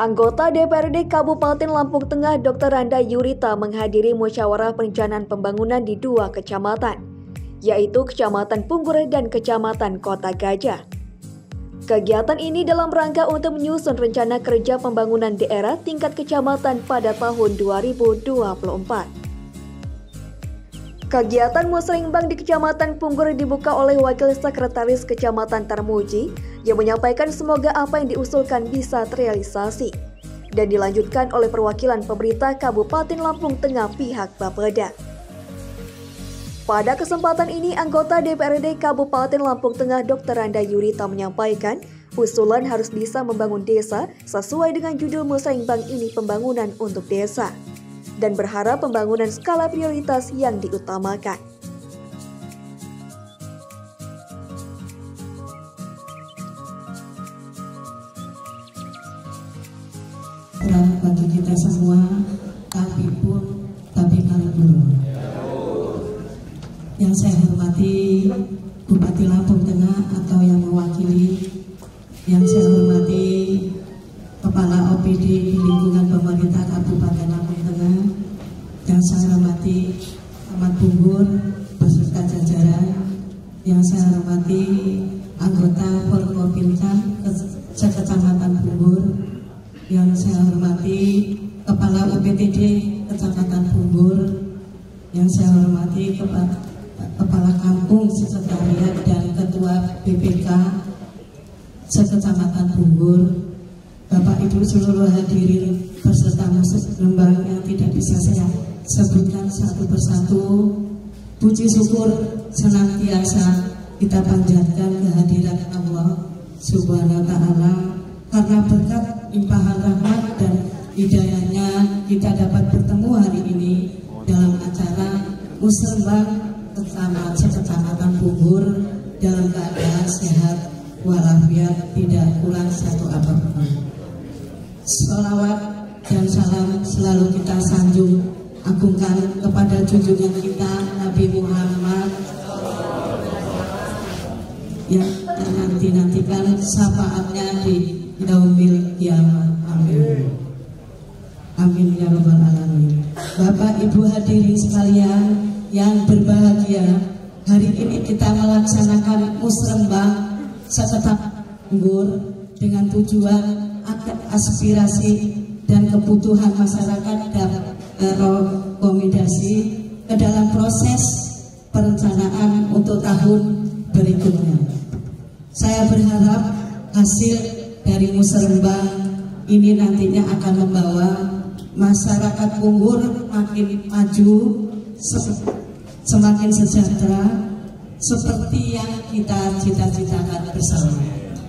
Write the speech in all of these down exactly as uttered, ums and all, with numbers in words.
Anggota D P R D Kabupaten Lampung Tengah Dokter Randa Yurita menghadiri musyawarah perencanaan pembangunan di dua kecamatan, yaitu Kecamatan Punggur dan Kecamatan Kota Gajah. Kegiatan ini dalam rangka untuk menyusun rencana kerja pembangunan daerah tingkat kecamatan pada tahun dua ribu dua puluh empat. Kegiatan musrengbang di Kecamatan Punggur dibuka oleh Wakil Sekretaris Kecamatan Tarmuji yang menyampaikan semoga apa yang diusulkan bisa terrealisasi, dan dilanjutkan oleh perwakilan pemerintah Kabupaten Lampung Tengah pihak Bapeda. Pada kesempatan ini, anggota D P R D Kabupaten Lampung Tengah Dokter Randa Yurita menyampaikan usulan harus bisa membangun desa sesuai dengan judul musrengbang ini, pembangunan untuk desa, dan berharap pembangunan skala prioritas yang diutamakan. Bagi kita semua, tapi pun, tapi kali belum. Yang saya hormati Bupati Lampung Tengah atau yang mewakili, yang saya hormati Kepala O P D di lingkungan pemerintah Kabupaten Lampung Tengah, yang saya hormati Camat Punggur beserta jajaran, yang saya hormati anggota Forkopimda Sekecamatan Punggur, yang saya hormati Kepala U P T D Kecamatan Punggur, yang saya hormati Kepala, Kepala Kampung Sekretariat dan Ketua B P K Sekecamatan Punggur, Bapak Ibu seluruh hadirin beserta musrengbang yang tidak bisa saya sebutkan satu persatu. Puji syukur senantiasa kita panjatkan kehadiran Allah Subhanahu wa Ta'ala, karena berkat limpahan rahmat dan hidayahnya kita dapat bertemu hari ini dalam acara musrengbang bersama Sekecamatan Punggur dalam keadaan sehat walafiat, tidak kurang satu apapun. Shalawat dan salam selalu kita sanjung agungkan kepada junjungan kita Nabi Muhammad yang nanti-nantikan syafaatnya di yaumil kiamat. Amin. Amin ya rabbal alamin. Bapak Ibu hadirin sekalian yang berbahagia, hari ini kita melaksanakan musrengbang Sekecamatan Punggur dengan tujuan agar aspirasi dan kebutuhan masyarakat dapat terakomodasi ke dalam proses perencanaan untuk tahun berikutnya. Saya berharap hasil dari musrengbang ini nantinya akan membawa masyarakat Punggur makin maju, semakin sejahtera seperti yang kita cita-citakan bersama.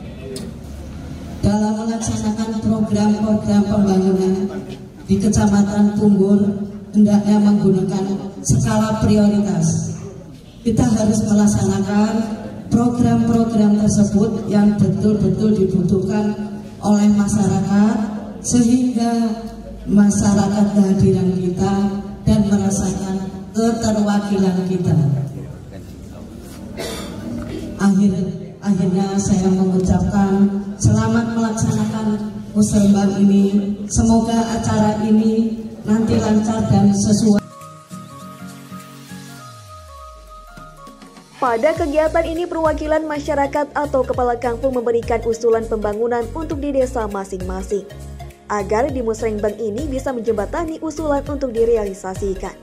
Dalam melaksanakan program-program pembangunan di Kecamatan Punggur hendaknya menggunakan skala prioritas. Kita harus melaksanakan program-program tersebut yang betul-betul dibutuhkan oleh masyarakat, sehingga masyarakat kehadiran kita dan merasakan keterwakilan kita. Akhir, akhirnya saya mengucapkan selamat melaksanakan musrengbang ini. Semoga acara ini nanti lancar dan sesuai. Pada kegiatan ini, perwakilan masyarakat atau kepala kampung memberikan usulan pembangunan untuk di desa masing-masing, agar di musrengbang ini bisa menjembatani usulan untuk direalisasikan.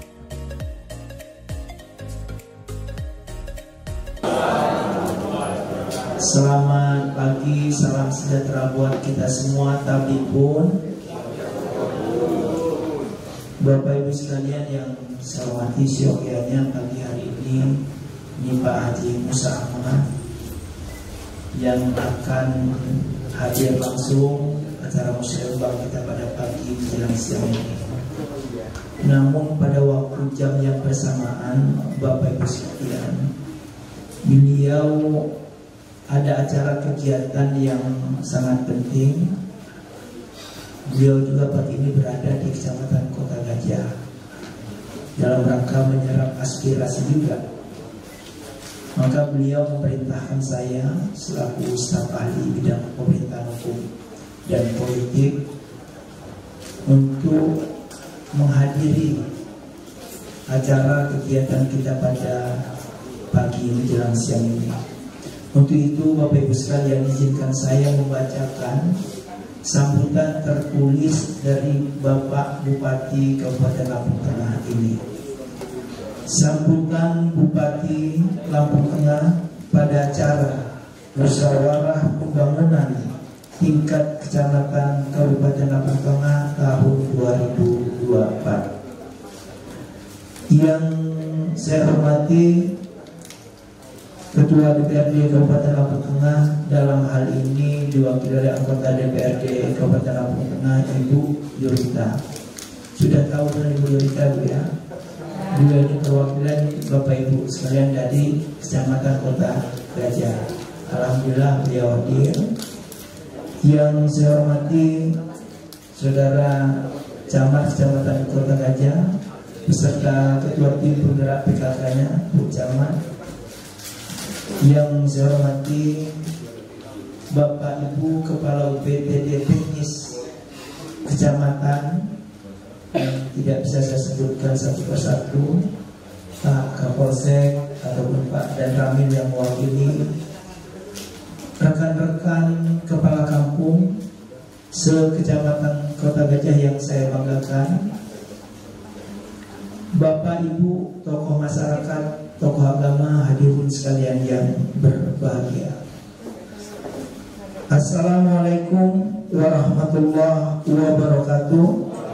Selamat pagi, salam sejahtera buat kita semua, tapi pun Bapak Ibu sekalian yang saya hormati, siokianya pagi hari ini ini Pak Haji Musa Ahmad yang akan hadir langsung acara musrengbang kita pada pagi menjelang siang ini. Namun pada waktu jam yang bersamaan, Bapak Ibu sekalian, beliau ada acara kegiatan yang sangat penting. Beliau juga pagi ini berada di Kecamatan Kota Gajah dalam rangka menyerap aspirasi juga. Maka beliau memerintahkan saya selaku staf ahli bidang pemerintahan hukum dan politik untuk menghadiri acara kegiatan kita pada pagi menjelang siang ini. Untuk itu Bapak Ibu sekalian, izinkan saya membacakan sambutan tertulis dari Bapak Bupati Kabupaten Lampung Tengah ini. Sambutan Bupati Lampung Tengah pada acara musyawarah pembangunan tingkat kecamatan Kabupaten Lampung Tengah tahun dua ribu dua puluh empat. Yang saya hormati Ketua D P R D Kabupaten Lampung Tengah, dalam hal ini diwakili oleh anggota D P R D Kabupaten Lampung Tengah, Ibu Yurita. Sudah tahu dari Ibu Yurita, Bu ya? Beliau ini perwakilan Bapak Ibu sekalian dari Kecamatan Kota Gajah. Alhamdulillah beliau hadir. Yang saya hormati Saudara Camat Kecamatan Kota Gajah beserta Ketua Tim Penggerak P K K-nya, Bu Camat. Yang saya hormati Bapak Ibu Kepala U P T D Teknis Kecamatan yang tidak bisa saya sebutkan satu persatu, Pak Kapolsek ataupun Pak dan Ramil yang mewakili, rekan-rekan kepala kampung se-Kecamatan Kota Gajah yang saya banggakan, Bapak Ibu tokoh masyarakat, tokoh agama, hadirin sekalian yang berbahagia. Assalamualaikum warahmatullahi wabarakatuh.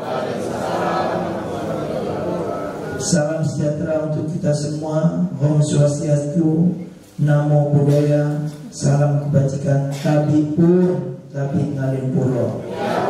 Salam sejahtera untuk kita semua. Om Swastiastu, Namo Buddhaya, salam kebajikan. Tabi pun, tabi ngalin pulo.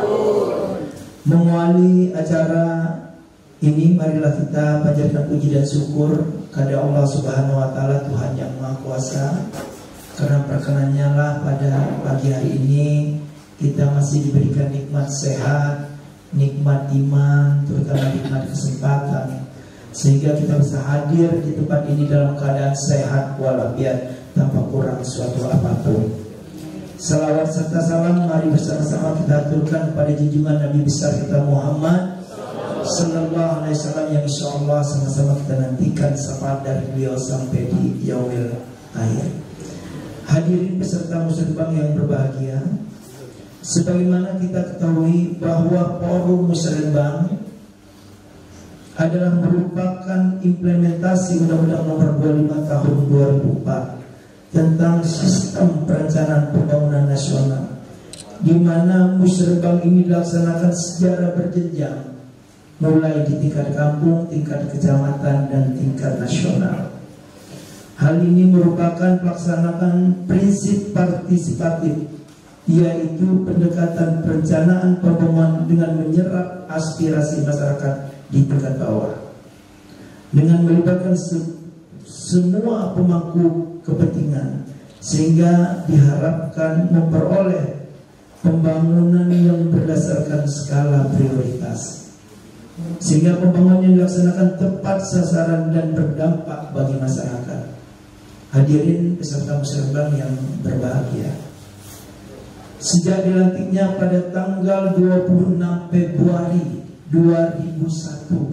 Mengawali acara ini, marilah kita panjatkan puji dan syukur kepada Allah Subhanahu wa Ta'ala, Tuhan yang Maha Kuasa, karena perkenannya lah pada pagi hari ini kita masih diberikan nikmat sehat, nikmat iman, terutama nikmat kesempatan, sehingga kita bisa hadir di tempat ini dalam keadaan sehat walafiat tanpa kurang suatu apapun. Salawat serta salam mari bersama-sama kita aturkan pada junjungan Nabi besar kita Muhammad Sallallahu Alaihi Wasallam, yang insya Allah sama-sama kita nantikan syafaat dari beliau sampai di yaumil akhir. Hadirin peserta musyawarah yang berbahagia, sebagaimana kita ketahui bahwa Forum Musyawarah adalah merupakan implementasi Undang-Undang Nomor dua puluh lima Tahun dua ribu empat tentang sistem perencanaan pembangunan nasional, di mana musyawarah ini dilaksanakan secara berjenjang, mulai di tingkat kampung, tingkat kecamatan, dan tingkat nasional. Hal ini merupakan pelaksanaan prinsip partisipatif, yaitu pendekatan perencanaan pembangunan dengan menyerap aspirasi masyarakat di tingkat bawah, dengan melibatkan se semua pemangku kepentingan, sehingga diharapkan memperoleh pembangunan yang berdasarkan skala prioritas, sehingga pembangunan yang dilaksanakan tepat sasaran dan berdampak bagi masyarakat. Hadirin peserta musyawarah yang berbahagia, sejak dilantiknya pada tanggal dua puluh enam Februari dua ribu satu,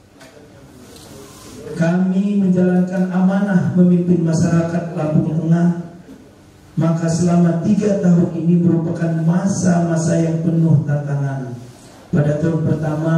kami menjalankan amanah memimpin masyarakat Lampung Tengah. Maka selama tiga tahun ini merupakan masa-masa yang penuh tantangan. Pada tahun pertama,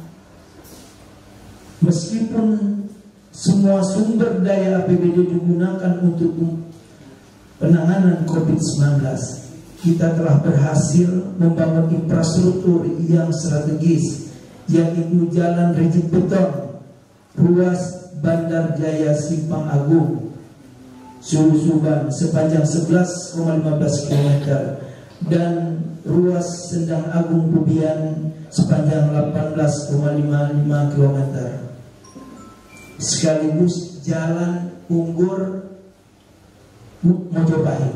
meskipun semua sumber daya A P B D digunakan untuk penanganan COVID sembilan belas, kita telah berhasil membangun infrastruktur yang strategis, yaitu Jalan Rigid Beton, ruas Bandar Jaya Simpang Agung, Sulu Suban sepanjang sebelas koma lima belas kilometer, dan ruas Sendang Agung Bubian sepanjang delapan belas koma lima lima kilometer, sekaligus Jalan Unggur Mojopahit.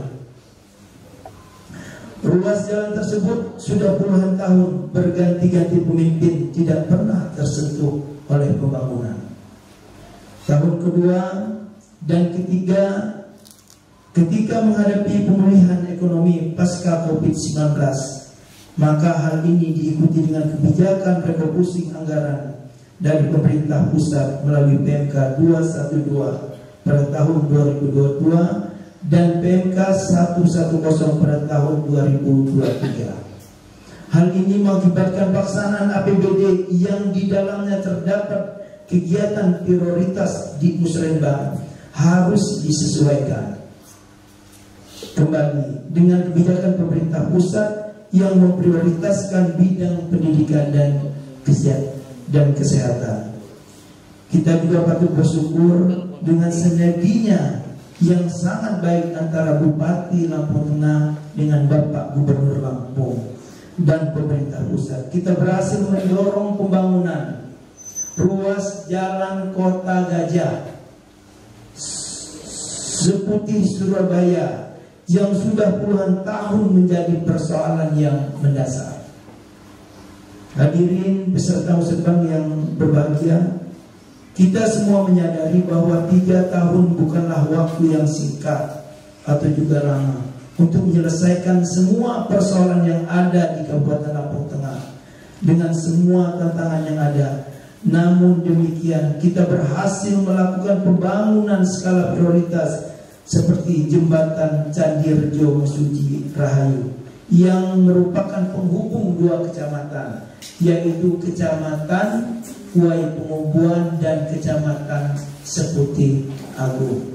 Ruas jalan tersebut sudah puluhan tahun berganti-ganti pemimpin tidak pernah tersentuh oleh pembangunan. Tahun kedua dan ketiga, ketika menghadapi pemulihan ekonomi pasca COVID sembilan belas, Maka hal ini diikuti dengan kebijakan refocusing anggaran dari pemerintah pusat melalui P M K dua satu dua pada tahun dua ribu dua puluh dua dan P M K seratus sepuluh pada tahun dua ribu dua puluh tiga. Hal ini mengakibatkan pelaksanaan A P B D yang di dalamnya terdapat kegiatan prioritas di Musrembang harus disesuaikan kembali dengan kebijakan pemerintah pusat yang memprioritaskan bidang pendidikan dan kesehatan dan kesehatan. Kita juga patut bersyukur dengan sinerginya yang sangat baik antara Bupati Lampung Tengah dengan Bapak Gubernur Lampung dan pemerintah pusat. Kita berhasil mendorong pembangunan ruas jalan Kota Gajah Seputih Surabaya yang sudah puluhan tahun menjadi persoalan yang mendasar. Hadirin beserta musibah yang berbahagia, kita semua menyadari bahwa tiga tahun bukanlah waktu yang singkat atau juga lama untuk menyelesaikan semua persoalan yang ada di Kabupaten Lampung Tengah dengan semua tantangan yang ada. Namun demikian, kita berhasil melakukan pembangunan skala prioritas seperti jembatan Candi Rejo Mesuji Rahayu yang merupakan penghubung dua kecamatan, yaitu Kecamatan Kuai Pengumbuan dan Kecamatan Seputih Agung.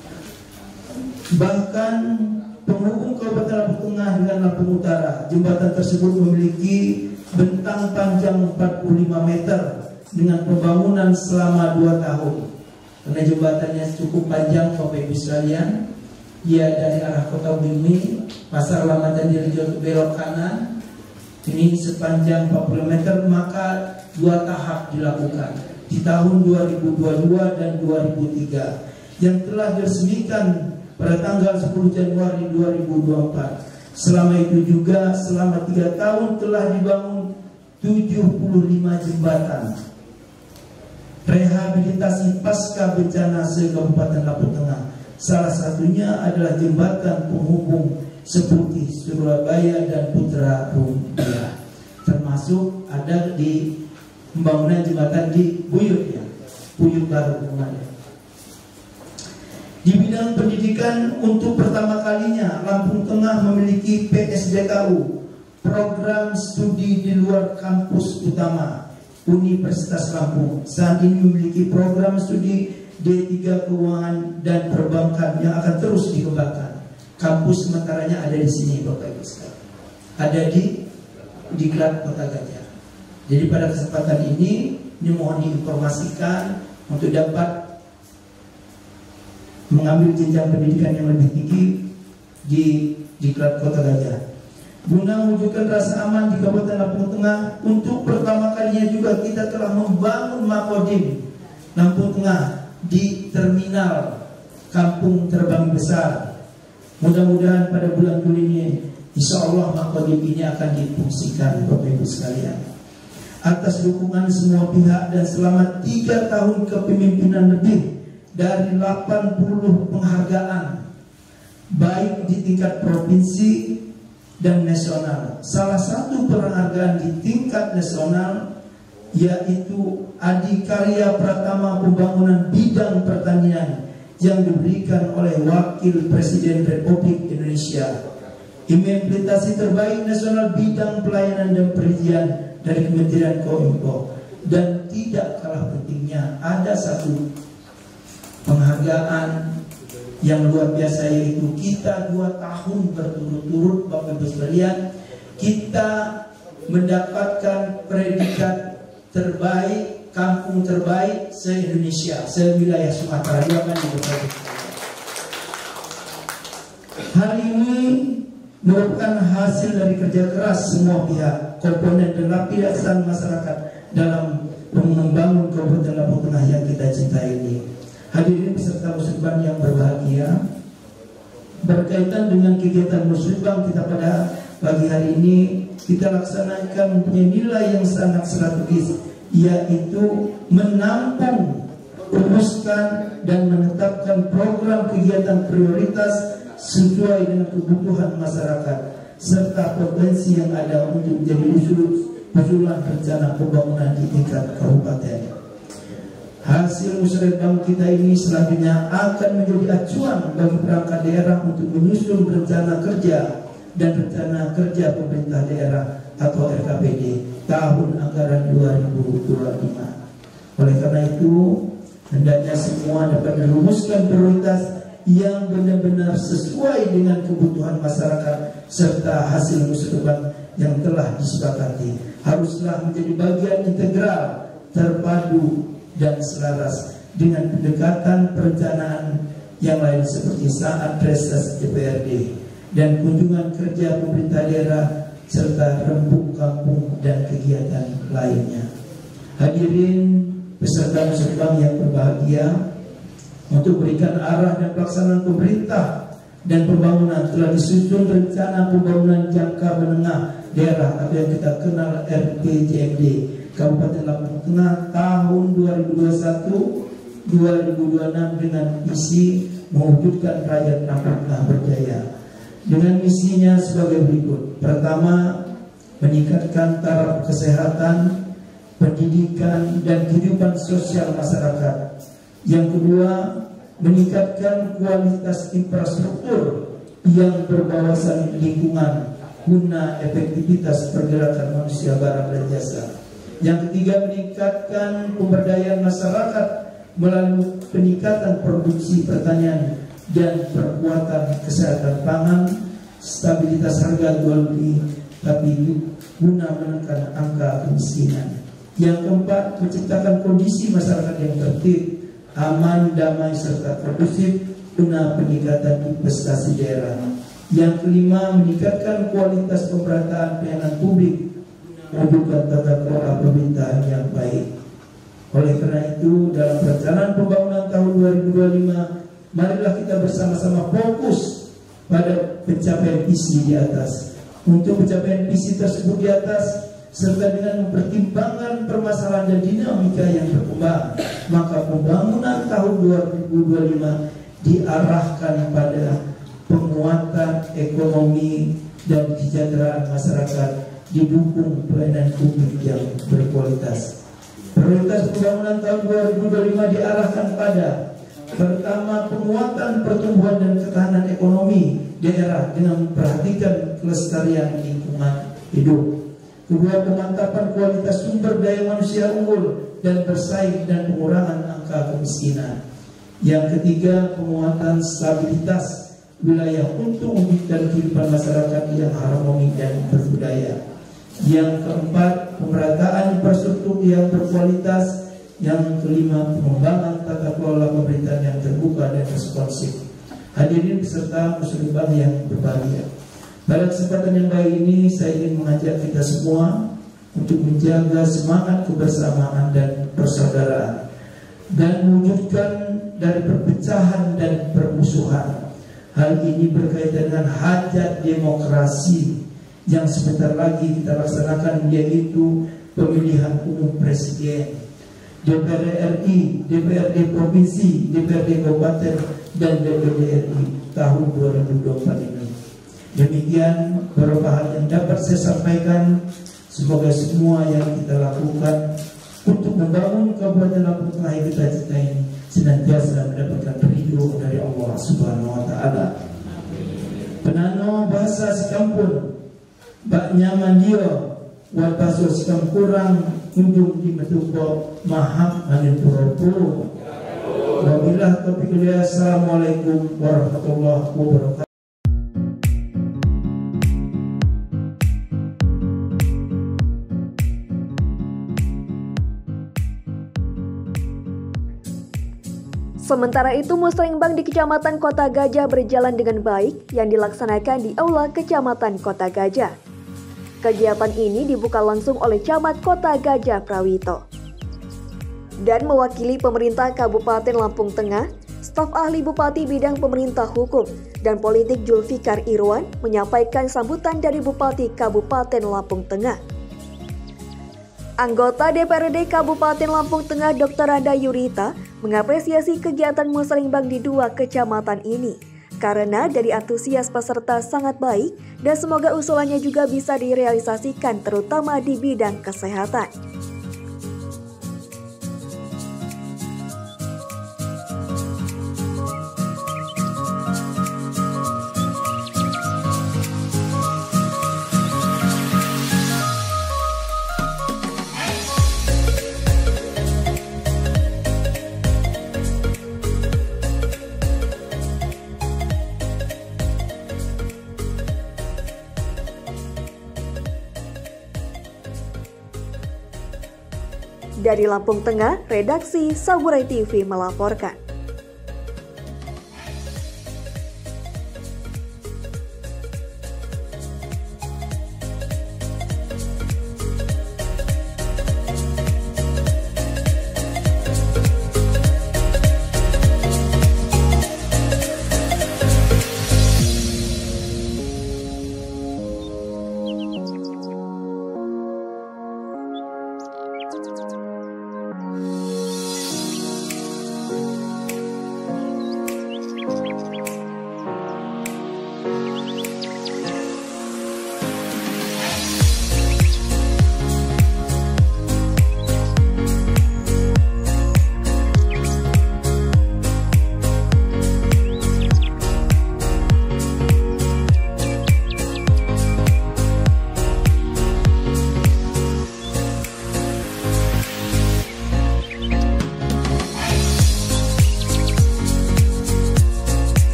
Bahkan penghubung Kabupaten Lampung Tengah dengan Lampung Utara, jembatan tersebut memiliki bentang panjang empat puluh lima meter dengan pembangunan selama dua tahun. Karena jembatannya cukup panjang, Bapak Ibu sekalian, ia dari arah Kota Bumi, Pasar Lama Candi Rejo belok kanan, ini sepanjang empat puluh meter, maka dua tahap dilakukan di tahun dua ribu dua puluh dua dan dua ribu tiga yang telah diresmikan pada tanggal sepuluh Januari dua ribu dua puluh empat. Selama itu juga selama tiga tahun telah dibangun tujuh puluh lima jembatan rehabilitasi pasca bencana se-Kabupaten Lampung Tengah. Salah satunya adalah jembatan penghubung Seputih Surabaya dan Putra Rumbia, termasuk ada di pembangunan jembatan di Buyut ya, Buyut Baru kemarin. Di bidang pendidikan, untuk pertama kalinya Lampung Tengah memiliki P S D K U, program studi di luar kampus utama Universitas Lampung. Saat ini memiliki program studi D tiga Keuangan dan Perbankan yang akan terus dikembangkan. Kampus sementaranya ada di sini, Bapak Ibu sekalian. Ada di Diklat Kota Gajah. Jadi pada kesempatan ini, ini mohon diinformasikan untuk dapat mengambil jenjang pendidikan yang lebih tinggi di Diklat Kota Gajah. Guna mewujudkan rasa aman di Kabupaten Lampung Tengah, untuk pertama kalinya juga kita telah membangun Makodim Lampung Tengah di terminal Kampung Terbang Besar. Mudah-mudahan pada bulan Juli ini, insya Allah Makodim ini akan difungsikan, Bapak Ibu sekalian. Atas dukungan semua pihak dan selama tiga tahun kepemimpinan lebih dari delapan puluh penghargaan, baik di tingkat provinsi dan nasional. Salah satu penghargaan di tingkat nasional yaitu Adikarya Pratama Pembangunan Bidang Pertanian yang diberikan oleh Wakil Presiden Republik Indonesia. Implementasi terbaik nasional bidang pelayanan dan perizinan dari Kementerian Kominfo. Dan tidak kalah pentingnya, ada satu penghargaan yang luar biasa, yaitu kita dua tahun berturut-turut, Bapak Ibu sekalian, kita mendapatkan predikat terbaik, kampung terbaik se-Indonesia, se-wilayah Sumatera. Hal ini merupakan hasil dari kerja keras semua pihak, komponen dan lapisan masyarakat dalam membangun Kabupaten Lampung Tengah yang kita cintai ini. Hadirin peserta musibah yang berbahagia, berkaitan dengan kegiatan musibah kita pada pagi hari ini, kita laksanakan mempunyai nilai yang sangat strategis, yaitu menampung, rumuskan dan menetapkan program kegiatan prioritas sesuai dengan kebutuhan masyarakat. serta potensi yang ada untuk menjadi usul usulan rencana pembangunan di tingkat kabupaten. Hasil musyawarah kita ini selanjutnya akan menjadi acuan bagi perangkat daerah untuk menyusun rencana kerja dan rencana kerja pemerintah daerah atau R K P D tahun anggaran dua ribu dua puluh lima. Oleh karena itu, hendaknya semua dapat merumuskan prioritas yang benar-benar sesuai dengan kebutuhan masyarakat serta hasil musyawarah yang telah disepakati. Haruslah menjadi bagian integral, terpadu dan selaras dengan pendekatan perencanaan yang lain seperti saat reses D P R D dan kunjungan kerja pemerintah daerah serta rembuk kampung dan kegiatan lainnya. Hadirin peserta musyawarah yang berbahagia, untuk berikan arah dan pelaksanaan pemerintah dan pembangunan telah disusun rencana pembangunan jangka menengah daerah atau yang kita kenal R P J M D Kabupaten Lampung Tengah tahun dua ribu dua puluh satu sampai dua ribu dua puluh enam dengan misi mewujudkan rakyat Lampung Tengah berjaya. Dengan misinya sebagai berikut. Pertama, meningkatkan taraf kesehatan, pendidikan dan kehidupan sosial masyarakat. Yang kedua, meningkatkan kualitas infrastruktur yang berwawasan lingkungan guna efektivitas pergerakan manusia, barang dan jasa. Yang ketiga, meningkatkan pemberdayaan masyarakat melalui peningkatan produksi pertanian dan perkuatan kesehatan pangan, stabilitas harga jual beli, tapi guna menekan angka kemiskinan. Yang keempat, menciptakan kondisi masyarakat yang tertib, aman, damai serta kondusif guna peningkatan investasi daerah. Yang kelima, meningkatkan kualitas pemerataan pelayanan publik, mewujudkan tata kelola pemerintahan yang baik. Oleh karena itu, dalam perencanaan pembangunan tahun dua ribu dua puluh lima, marilah kita bersama-sama fokus pada pencapaian visi di atas. Untuk pencapaian visi tersebut di atas, serta dengan mempertimbangkan permasalahan dan dinamika yang berkembang, maka pembangunan tahun dua ribu dua puluh lima diarahkan pada penguatan ekonomi dan kesejahteraan masyarakat, didukung pelayanan publik yang berkualitas. Prioritas pembangunan tahun dua ribu dua puluh lima diarahkan pada: pertama, penguatan pertumbuhan dan ketahanan ekonomi daerah dengan memperhatikan kelestarian lingkungan hidup. Kedua, pemantapan kualitas sumber daya manusia unggul dan bersaing dan pengurangan angka kemiskinan. Yang ketiga, penguatan stabilitas wilayah untuk mewujudkan kehidupan masyarakat yang harmoni dan berbudaya. Yang keempat, pemerataan infrastruktur yang berkualitas. Yang kelima, pengembangan tata kelola pemerintahan yang terbuka dan responsif. Hadirin peserta musyawarah yang berbahagia, pada kesempatan yang baik ini saya ingin mengajak kita semua untuk menjaga semangat kebersamaan dan persaudaraan dan mewujudkan dari perpecahan dan permusuhan. Hal ini berkaitan dengan hajat demokrasi yang sebentar lagi kita laksanakan, yaitu pemilihan umum presiden, D P R R I, D P R D provinsi, D P R D kabupaten dan D P R D R I tahun dua ribu dua puluh empat ini. Demikian beberapa hal yang dapat saya sampaikan. Semoga semua yang kita lakukan untuk membangun Kabupaten Lampung Tengah yang kita cintai ini senantiasa mendapatkan ridho dari Allah Subhanahu wa taala. Penano bahasa sekampun bak nyaman dia wal baso sekam kurang kunjung di metubo maham manin puro-puro. Wabillahi taufiq wal hidayah. Assalamualaikum warahmatullahi wabarakatuh. Sementara itu, musrengbang di Kecamatan Kota Gajah berjalan dengan baik yang dilaksanakan di Aula Kecamatan Kota Gajah. Kegiatan ini dibuka langsung oleh Camat Kota Gajah Prawito. Dan mewakili pemerintah Kabupaten Lampung Tengah, staf ahli Bupati Bidang Pemerintah Hukum dan Politik Julfikar Irwan menyampaikan sambutan dari Bupati Kabupaten Lampung Tengah. Anggota D P R D Kabupaten Lampung Tengah Doktor Randa Yurita mengapresiasi kegiatan musrengbang di dua kecamatan ini karena dari antusias peserta sangat baik dan semoga usulannya juga bisa direalisasikan terutama di bidang kesehatan. Dari Lampung Tengah, redaksi Saburai T V melaporkan. Thank you.